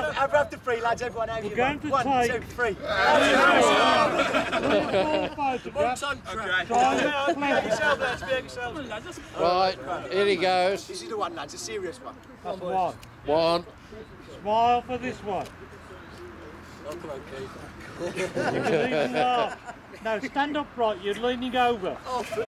have the three, lads. Everyone out. We're going to One, take... 2, 3. Right, here he goes. This is the one, lads. A serious one. That's one. One. Smile for this one. You can even laugh. Now stand upright, you're leaning over.